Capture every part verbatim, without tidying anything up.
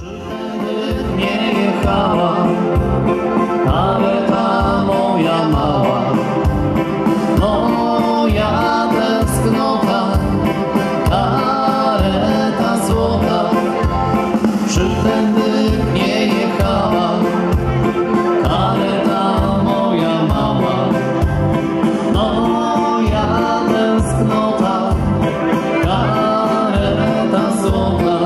Przytędy nie jechała kareta moja mała, moja tęsknota, kareta złota. Przytędy nie jechała kareta moja mała, moja tęsknota, kareta złota.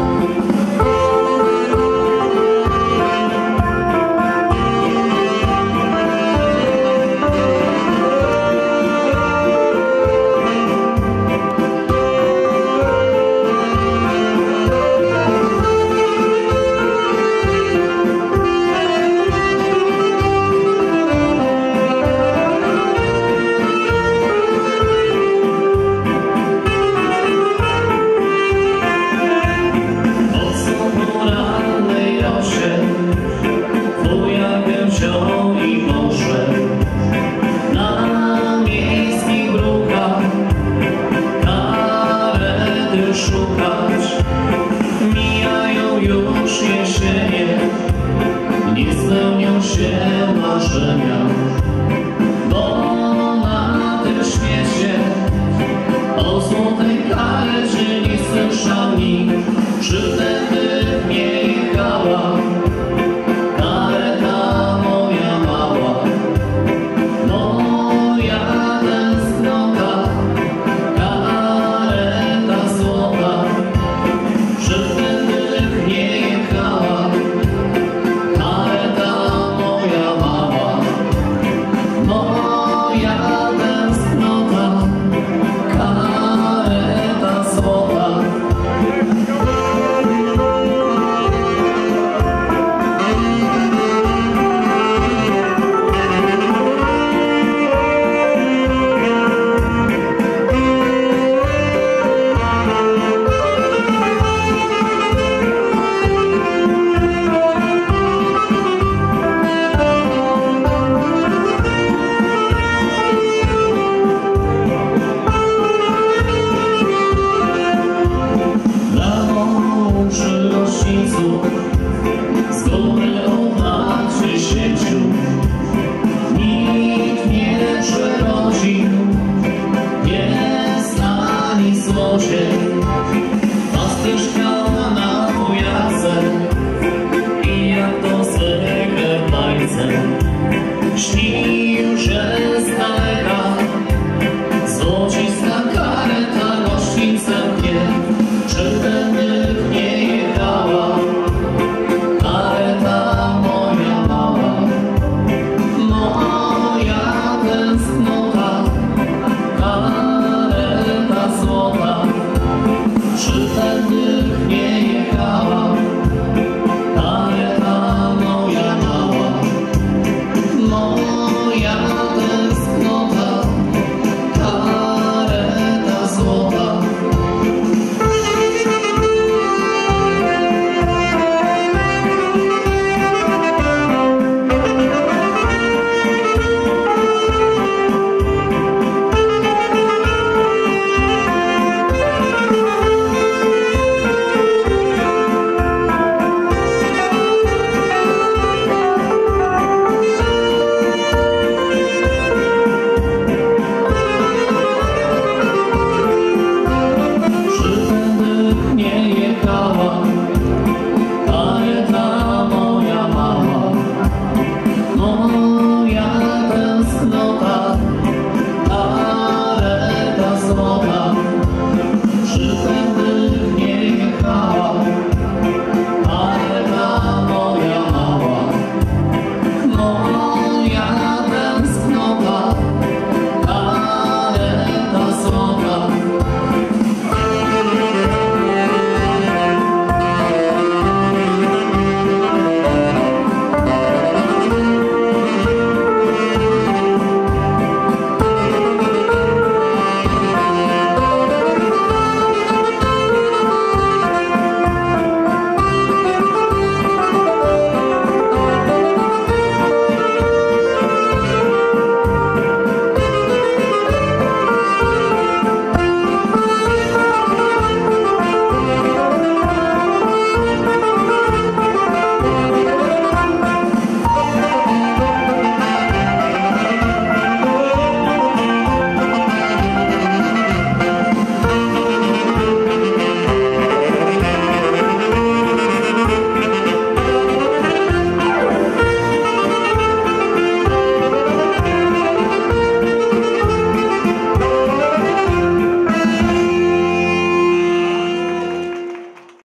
Szukać, mijają już jesienie, nie spełnią się marzenia, bo na tym świecie o złotej karecie nie słyszał nikt. Przytędy nie jechała kareta moja mała, moja tęsknota, kareta złota. Przytędy nie jechała kareta moja mała, moja tęsknota, kareta złota. Przy gościńcu